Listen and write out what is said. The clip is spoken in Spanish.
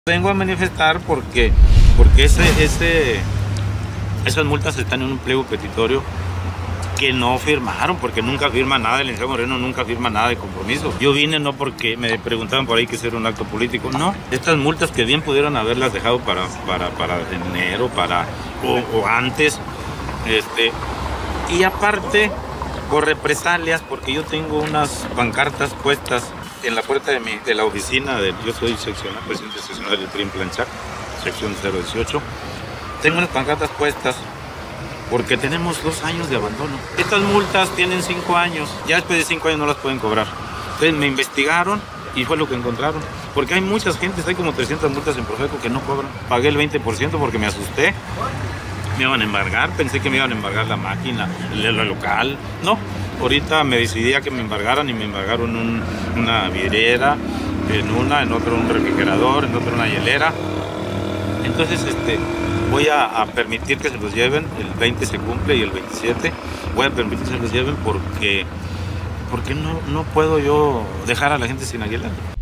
Vengo a manifestar porque esas multas están en un pliego petitorio que no firmaron, porque nunca firma nada, el licenciado Moreno nunca firma nada de compromiso. Yo vine no porque me preguntaban por ahí que era un acto político, no. Estas multas que bien pudieron haberlas dejado para enero, o antes, y aparte por represalias, porque yo tengo unas pancartas puestas en la puerta de la oficina, yo soy seccional, presidente seccional del PRI en Planchac, sección 018. Tengo unas pancartas puestas porque tenemos 2 años de abandono. Estas multas tienen 5 años, ya después de 5 años no las pueden cobrar. Entonces me investigaron y fue lo que encontraron, porque hay muchas gentes, hay como 300 multas en Profeco que no cobran. Pagué el 20% porque me asusté, me iban a embargar, pensé que me iban a embargar la máquina, el local, no. Ahorita me decidí a que me embargaran y me embargaron una vidriera, en otro un refrigerador, en otro una hielera. Entonces voy a permitir que se los lleven, el 20 se cumple y el 27 voy a permitir que se los lleven porque no puedo yo dejar a la gente sin aguinaldo.